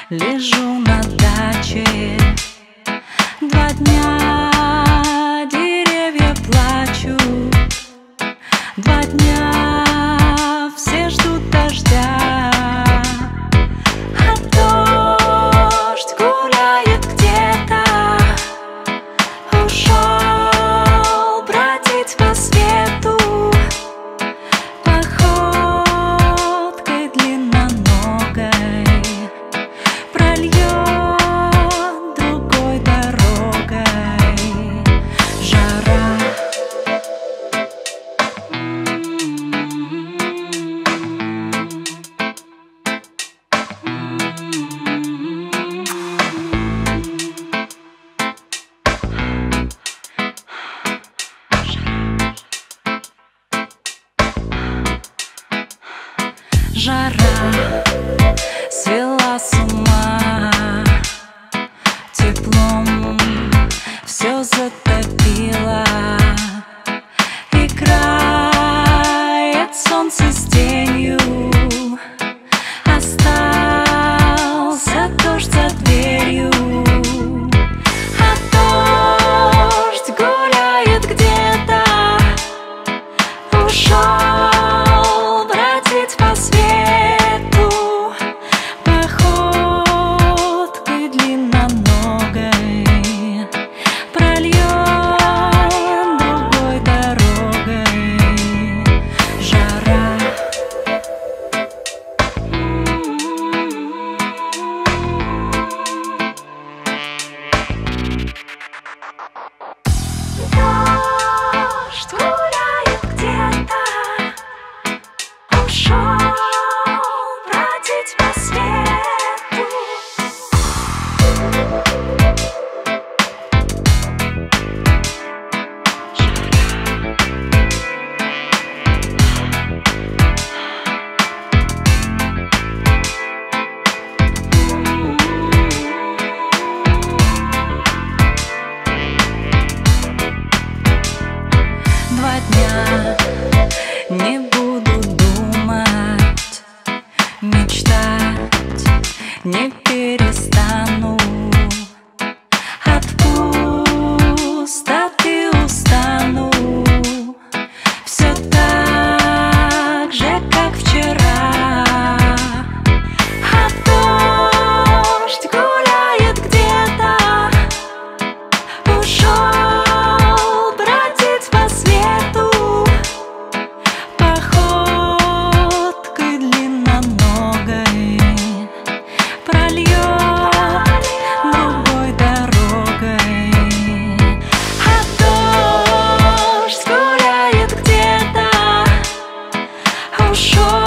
Лежу на даче, 2 дня деревья плачут, 2 дня все ждут дождя. А дождь гуляет где-то, ушел бродить по свету походкой длинноногой, прольет другой дорогой жара. Жара свела с ума, теплом все затопило. Играет солнце с тенью, остался дождь за дверью. А дождь гуляет где-то, ушел бродить по свету походкой длинноногой, прольет другой дорогой жара. Дождь гуляет где-то, ушел бродить по свету. Два дня не буду думать, мечтать не перестану. От пустоты устану, все так же, как вчера. А дождь гуляет где-то, ушел бродить по свету походкой длинноногой, прольет другой дорогой. А дождь гуляет где-то, ушел